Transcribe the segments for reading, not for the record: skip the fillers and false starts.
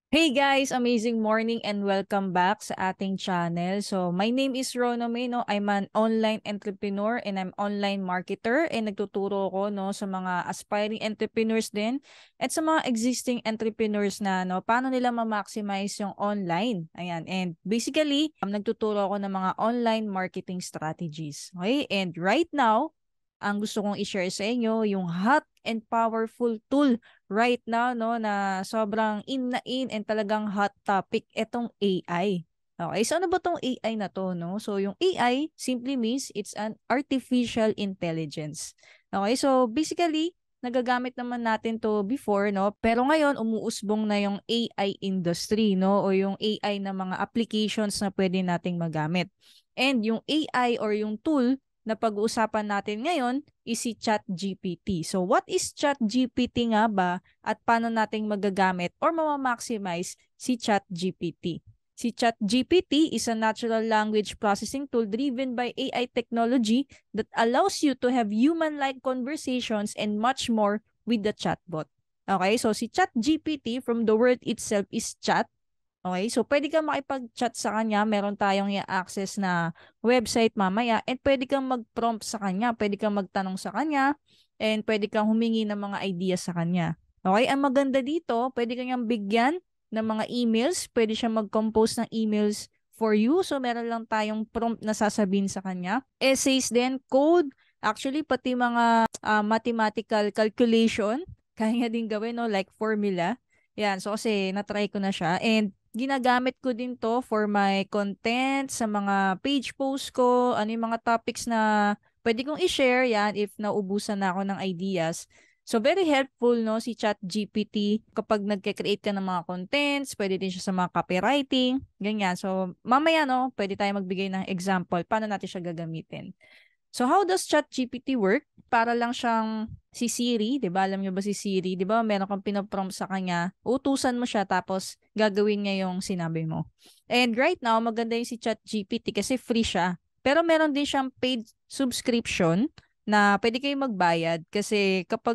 Hey guys, amazing morning and welcome back sa ating channel. So, my name is Rono May, no? I'm an online entrepreneur and I'm online marketer and nagtuturo ko no sa mga aspiring entrepreneurs din at sa mga existing entrepreneurs na no paano nila ma-maximize yung online. Ayan. And basically, nagtuturo ako ng mga online marketing strategies. Okay? And right now, ang gusto kong i-share sa inyo yung hot and powerful tool right now no na sobrang in and talagang hot topic etong AI. Okay, so ano ba tong AI na to no? So yung AI simply means it's an artificial intelligence. Okay, so basically nagagamit naman natin to before no, pero ngayon umuusbong na yung AI industry no o yung AI na mga applications na pwede nating magamit. And yung AI or yung tool na pag-uusapan natin ngayon is si ChatGPT. So what is ChatGPT nga ba at paano nating magagamit or mama-maximize si ChatGPT? Si ChatGPT is a natural language processing tool driven by AI technology that allows you to have human-like conversations and much more with the chatbot. Okay, so si ChatGPT from the word itself is chat. Okay, so pwede kang makipag-chat sa kanya, meron tayong i-access na website mamaya and pwede kang mag-prompt sa kanya, pwede kang magtanong sa kanya and pwede kang humingi ng mga ideas sa kanya. Okay, ang maganda dito, pwede kang bigyan ng mga emails, pwede siya mag-compose ng emails for you. So meron lang tayong prompt na sasabihin sa kanya. Essays din, code, actually pati mga mathematical calculation, kaya nga din gawin, no? Like formula. Yan, so kasi na-try ko na siya and ginagamit ko din to for my content sa mga page post ko, ano yung mga topics na pwede kong i-share yan if naubusan na ako ng ideas. So very helpful no si ChatGPT kapag nagke-create ka ng mga contents, pwede din siya sa mga copywriting, ganyan. So mamaya no, pwede tayo magbigay ng example paano natin siya gagamitin. So how does ChatGPT work? Para lang siyang si Siri, 'di ba? Alam niyo ba si Siri, 'di ba? Meron kang pinoprompt sa kanya, utusan mo siya tapos gagawin niya yung sinabi mo. And right now, maganda yung si ChatGPT kasi free siya. Pero meron din siyang paid subscription na pwede kayong magbayad kasi kapag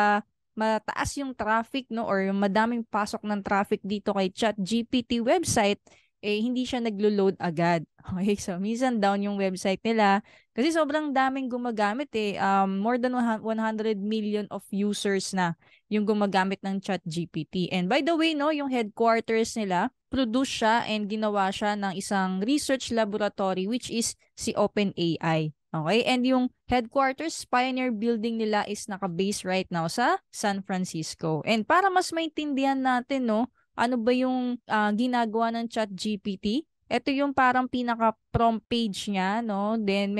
mataas yung traffic no or yung madaming pasok ng traffic dito kay ChatGPT website, eh hindi siya naglo-load agad. Okay, so minsan down yung website nila kasi sobrang daming gumagamit eh. More than 100 million of users na yung gumagamit ng ChatGPT. And by the way, no, yung headquarters nila, produce siya and ginawa siya ng isang research laboratory which is si OpenAI. Okay? And yung headquarters Pioneer Building nila is naka-base right now sa San Francisco. And para mas maintindihan natin, no, ano ba yung ginagawa ng ChatGPT? Ito yung parang pinaka-prompt page niya, no? Then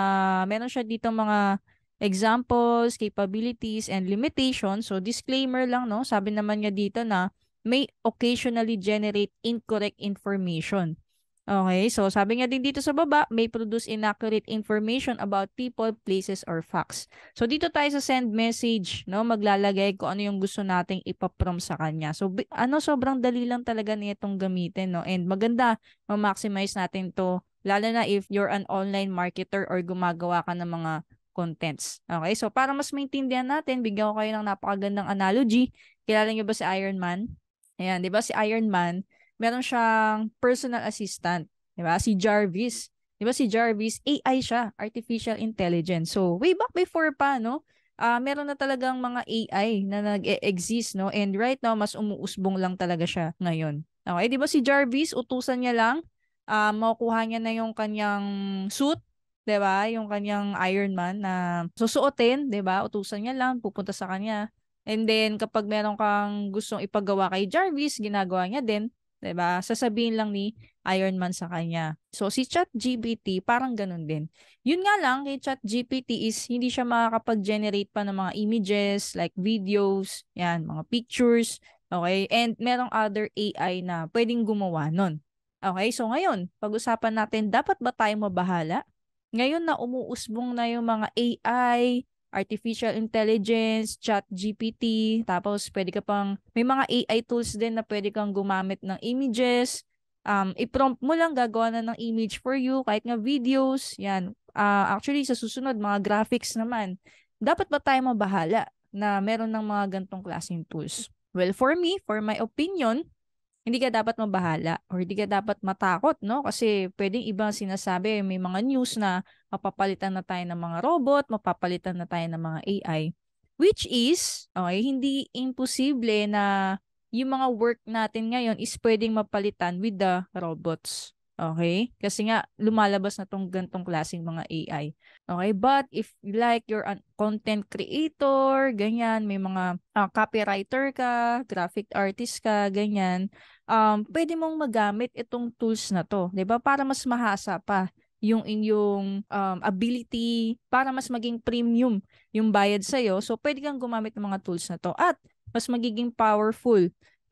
meron siya dito mga examples, capabilities, and limitations. So disclaimer lang, no? Sabi naman niya dito na may occasionally generate incorrect information. Okay, so sabi nga din dito sa baba, may produce inaccurate information about people, places, or facts. So dito tayo sa send message, no, maglalagay kung ano yung gusto nating ipaprompt sa kanya. So sobrang dali lang talaga nitong gamitin, no, and maganda ma-maximize natin to, lalo na if you're an online marketer or gumagawa ka ng mga contents. Okay, so para mas maintindihan natin, bigyan ko kayo ng napakagandang analogy. Kilala niyo ba si Iron Man? Ayan, di ba si Iron Man, meron siyang personal assistant, 'di ba? Si Jarvis. 'Di ba si Jarvis, AI siya, artificial intelligence. So, way back before pa, no? Meron na talagang mga AI na nag-exist, no? And right now, mas umuusbong lang talaga siya ngayon. Okay, 'di ba si Jarvis, utusan niya lang, makukuha niya na yung kanyang suit, 'di ba? Yung kanyang Iron Man na susuotin, 'di ba? Utusan niya lang, pupunta sa kanya. And then kapag meron kang gustong ipagawa kay Jarvis, ginagawa niya din. 'Di ba? Sasabihin lang ni Iron Man sa kanya. So si ChatGPT parang ganun din. Yun nga lang kay ChatGPT is hindi siya makakapag-generate pa ng mga images like videos, yan, mga pictures, okay? And merong other AI na pwedeng gumawa nun. Okay? So ngayon, pag-usapan natin dapat ba tayo mabahala? Ngayon na umuusbong na yung mga AI, artificial intelligence, chat GPT, tapos pwede ka pang, may mga AI tools din na pwede kang gumamit ng images, i-prompt mo lang, gagawa na ng image for you, kahit nga videos, yan. Actually, sa susunod, mga graphics naman. Dapat ba tayo mabahala na meron ng mga gantong klaseng tools? Well, for me, for my opinion, hindi ka dapat mabahala or hindi ka dapat matakot, no? Kasi pwedeng ibang sinasabi, may mga news na mapapalitan na tayo ng mga robot, mapapalitan na tayo ng mga AI. Which is, okay, hindi imposible na yung mga work natin ngayon is pwedeng mapalitan with the robots. Okay? Kasi nga, lumalabas na tong gantong klaseng mga AI. Okay? But if like you're a content creator, ganyan, may mga copywriter ka, graphic artist ka, ganyan, pwede mong magamit itong tools na to, 'di ba? Para mas mahasa pa yung inyong ability, para mas maging premium yung bayad sa'yo. So, pwede kang gumamit ng mga tools na to. At mas magiging powerful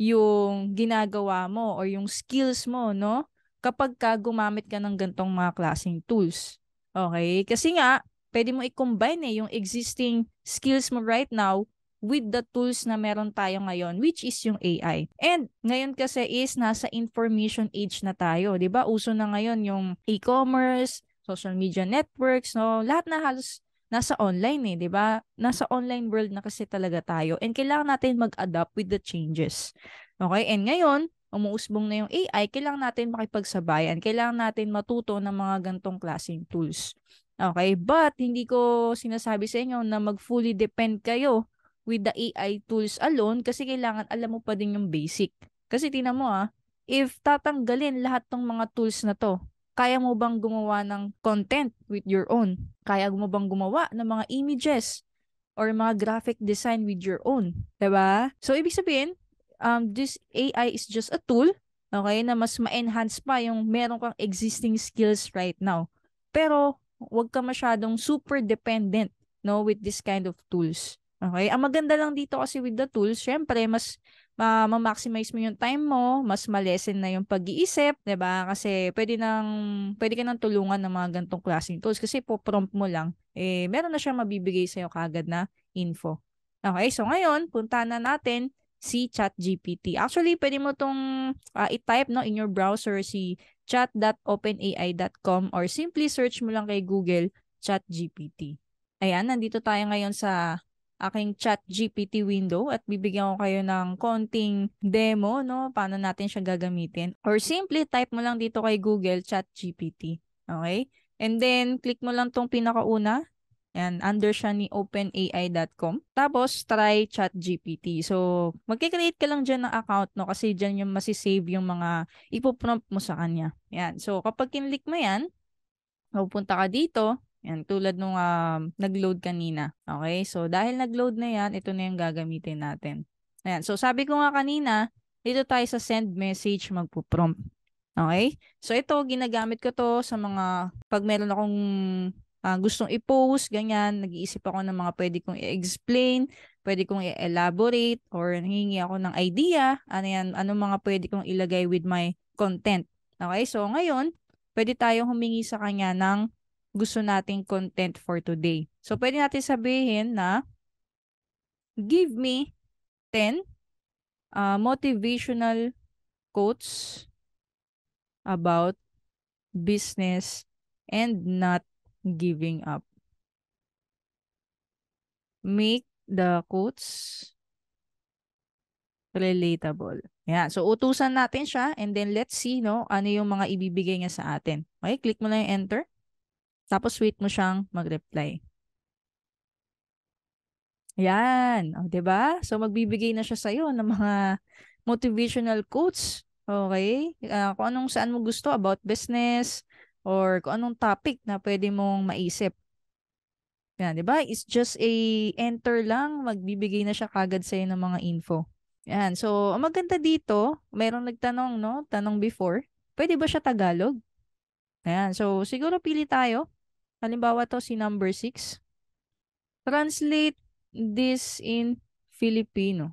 yung ginagawa mo or yung skills mo, no? Kapag ka gumamit ka ng gantong mga klaseng tools. Okay? Kasi nga, pwede mo i-combine yung existing skills mo right now with the tools na meron tayo ngayon, which is yung AI. And ngayon kasi is nasa information age na tayo, 'di ba? Uso na ngayon yung e-commerce, social media networks, no? Lahat na halos nasa online 'di ba? Nasa online world na kasi talaga tayo and kailangan natin mag-adapt with the changes. Okay? And ngayon, umuusbong na yung AI, kailangan natin makipagsabayan, kailangan natin matuto ng mga gantong klaseng tools. Okay? But hindi ko sinasabi sa inyo na mag-fully depend kayo with the AI tools alone kasi kailangan alam mo pa din yung basic. Kasi tingnan mo if tatanggalin lahat ng mga tools na to, kaya mo bang gumawa ng content with your own? Kaya mo bang gumawa ng mga images or mga graphic design with your own? 'Di ba? So, ibig sabihin, this AI is just a tool, okay, na mas ma-enhance pa yung meron kang existing skills right now. Pero, wag ka masyadong super dependent, no, with this kind of tools. Okay? Ang maganda lang dito kasi with the tools, syempre, mas ma-maximize mo yung time mo, mas ma-lessen na yung pag-iisip, 'di ba? Kasi pwede ka nang tulungan ng mga gantong klaseng tools kasi po prompt mo lang, meron na siyang mabibigay sa'yo kagad na info. Okay, so ngayon, punta na natin si ChatGPT. Actually, pwede mo tong i-type no in your browser si chat.openai.com or simply search mo lang kay Google ChatGPT. Ayan, nandito tayo ngayon sa aking ChatGPT window at bibigyan ko kayo ng konting demo, no? Paano natin siya gagamitin. Or simply type mo lang dito kay Google ChatGPT. Okay? And then, click mo lang tong pinakauna. Ayan, under siya ni openai.com. Tapos, try ChatGPT. So, magkikreate ka lang dyan ng account, no? Kasi dyan yung masisave yung mga ipoprompt mo sa kanya. Ayan. So, kapag kinlik mo yan, pupunta ka dito. Yan, tulad nung nag-load kanina. Okay? So, dahil nag-load na yan, ito na yung gagamitin natin. Ayan. So, sabi ko nga kanina, dito tayo sa send message magpo-prompt. Okay? So, ito, ginagamit ko to sa mga, pag meron akong gustong i-post, ganyan, nag-iisip ako ng mga pwede kong i-explain, pwede kong i-elaborate, or nangingi ako ng idea, ano yan, anong mga pwede kong ilagay with my content. Okay? So, ngayon, pwede tayong humingi sa kanya ng gusto nating content for today. So, pwede natin sabihin na, give me 10 motivational quotes about business and not giving up. Make the quotes relatable. Yan. So, utusan natin siya and then let's see, no, ano yung mga ibibigay niya sa atin. Okay, click mo lang yung enter. Tapos, wait mo siyang mag-reply. Yan. O, 'di ba? So, magbibigay na siya sa'yo ng mga motivational quotes. Okay? Kung anong saan mo gusto about business or kung anong topic na pwede mong maisip. Yan, 'di ba? It's just a enter lang, magbibigay na siya kagad sa'yo ng mga info. Yan. So, ang maganda dito, mayroong nagtanong, no? Tanong before, pwede ba siya Tagalog? Ayan. So, siguro pili tayo. Halimbawa to si number 6. Translate this in Filipino.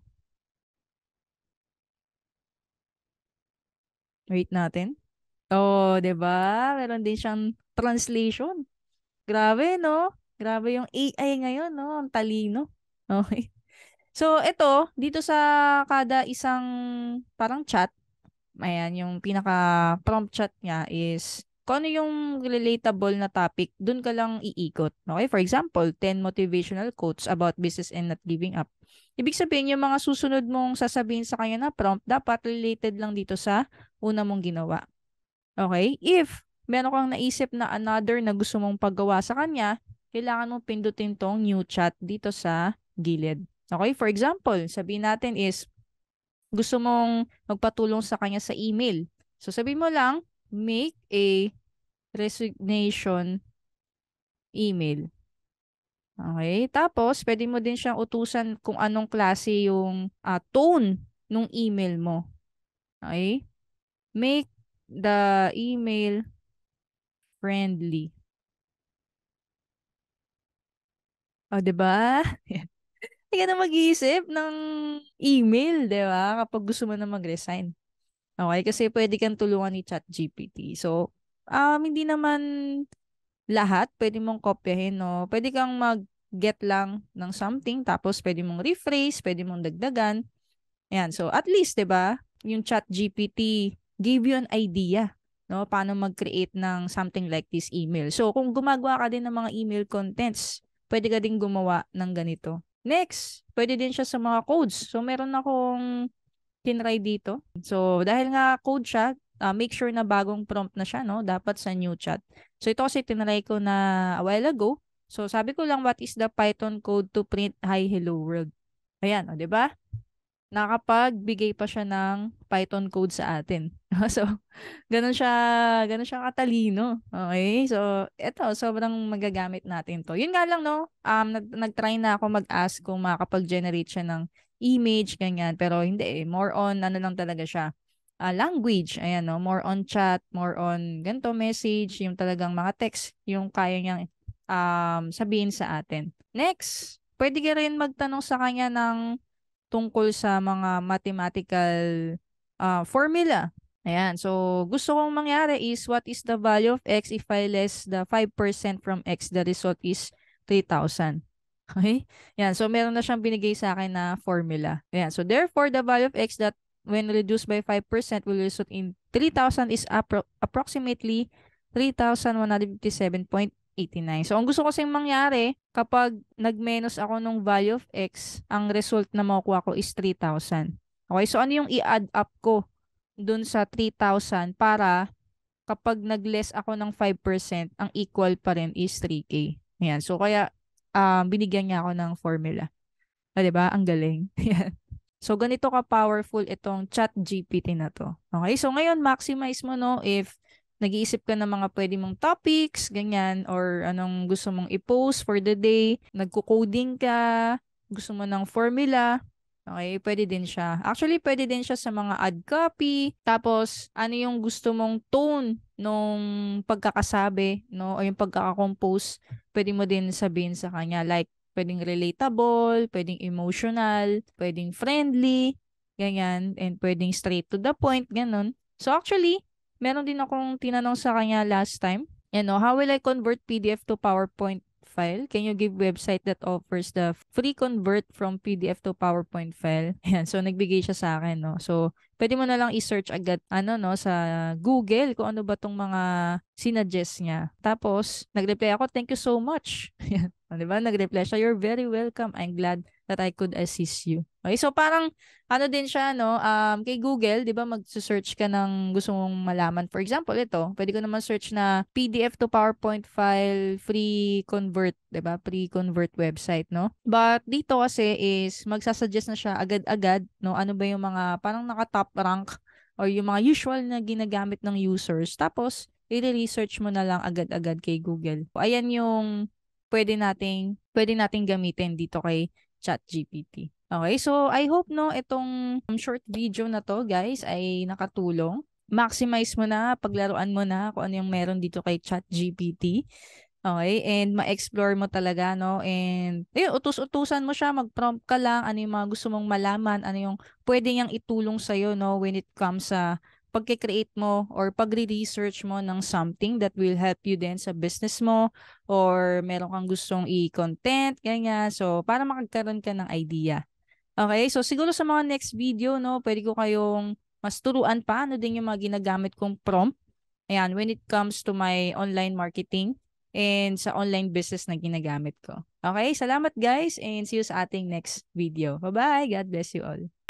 Wait natin. Oh, 'di ba? Meron din siyang translation. Grabe, no? Grabe yung AI ngayon, no? Ang talino. Okay. So, ito, dito sa kada isang parang chat, ayan, yung pinaka-prompt chat niya is kung ano yung relatable na topic, dun ka lang iikot. Okay? For example, 10 motivational quotes about business and not giving up. Ibig sabihin, yung mga susunod mong sasabihin sa kanya na prompt, dapat related lang dito sa una mong ginawa. Okay? If meron kang naisip na another na gusto mong paggawa sa kanya, kailangan mong pindutin tong new chat dito sa gilid. Okay? For example, sabihin natin is, gusto mong magpatulong sa kanya sa email. So sabihin mo lang, make a resignation email. Okay? Tapos, pwede mo din siyang utusan kung anong klase yung tone ng email mo. Okay? Make the email friendly. O, 'di ba? Hindi ka na mag-iisip ng email, 'di ba? Kapag gusto mo na mag-resign. Okay? Kasi pwede kang tulungan ni ChatGPT. So, hindi naman lahat pwede mong kopyahin, no? Pwede kang mag-get lang ng something, tapos pwede mong rephrase, pwede mong dagdagan. Ayan. So, at least, 'di ba? Yung ChatGPT gave you an idea, no? Paano mag-create ng something like this email. So, kung gumagawa ka din ng mga email contents, pwede ka din gumawa ng ganito. Next, pwede din siya sa mga codes. So, meron akong tinry dito. So, dahil nga code siya, make sure na bagong prompt na siya, no? Dapat sa new chat. So, ito kasi tinry ko na a while ago. So, sabi ko lang, what is the Python code to print hi, hello world? Ayan, o, 'di ba? Nakapagbigay pa siya ng Python code sa atin. So, ganun siya katalino. Okay? So, eto, sobrang magagamit natin to. Yun nga lang, no? Nag-try na ako mag-ask kung makakapag-generate siya ng image, ganyan. Pero hindi eh. More on, ano lang talaga siya. Language. Ayan, no? More on chat, more on ganito message, yung talagang mga text, yung kaya niyang sabihin sa atin. Next, pwede ka rin magtanong sa kanya ng tungkol sa mga mathematical formula. Ayan. So, gusto kong mangyari is, what is the value of x if I less the 5% from x? The result is 3,000. Okay? Ayan. So, meron na siyang binigay sa akin na formula. Ayan. So, therefore, the value of x that when reduced by 5% will result in 3,000 is approximately 3,157.89. So, ang gusto ko kasing mangyari, kapag nag-menos ako ng value of x, ang result na makukuha ko is 3,000. Okay, so ano yung i-add up ko dun sa 3,000 para kapag nag-less ako ng 5%, ang equal pa rin is 3K. Ayan, so kaya binigyan niya ako ng formula. Diba? Ang galing. So, ganito ka-powerful itong ChatGPT na to. Okay, so ngayon, maximize mo, no, if nag-iisip ka ng mga pwede mong topics, ganyan, or anong gusto mong i-post for the day, nagko-coding ka, gusto mo ng formula, okay, pwede din siya. Actually, pwede din siya sa mga ad copy, tapos ano yung gusto mong tone nung pagkakasabi, no, o yung pagkakakompose, pwede mo din sabihin sa kanya, like, pwedeng relatable, pwedeng emotional, pwedeng friendly, ganyan, and pwedeng straight to the point, ganun. So actually, meron din akong tinanong sa kanya last time, how will I convert PDF to PowerPoint file? Can you give website that offers the free convert from PDF to PowerPoint file? Ayan, so nagbigay siya sa akin, no. So, pwede mo na lang i-search agad, sa Google kung ano ba tong mga sinuggest niya. Tapos, nag-reply ako, thank you so much. Ayan, diba? Nag-reply siya, you're very welcome. I'm glad that I could assist you. Okay, so parang ano din siya, no? Kay Google, 'di ba, mag-search ka ng gusto mong malaman. For example, ito, pwede ko naman search na PDF to PowerPoint file free convert, 'di ba? Pre-convert website, no? But dito kasi is magsasuggest na siya agad-agad, no? Ano ba yung mga parang naka-top rank or yung mga usual na ginagamit ng users. Tapos, i-research mo na lang agad-agad kay Google. Ayan yung pwede nating gamitin dito kay ChatGPT. Okay, so I hope, no, itong short video na to, guys, ay nakatulong. Maximize mo na, paglaruan mo na kung ano yung meron dito kay ChatGPT. Okay, and ma-explore mo talaga, no, and utus-utusan mo siya, mag-prompt ka lang, ano yung mga gusto mong malaman, ano yung pwede niyang itulong sa'yo, no, when it comes sa pagke-create mo or pagre-research mo ng something that will help you din sa business mo or meron kang gustong i-content, ganyan. So, para makagkaroon ka ng idea. Okay, so siguro sa mga next video, no, pwede ko kayong mas turuan pa ano din yung mga ginagamit kong prompt Ayan, when it comes to my online marketing and sa online business na ginagamit ko. Okay, salamat guys and see you sa ating next video. Bye-bye. God bless you all.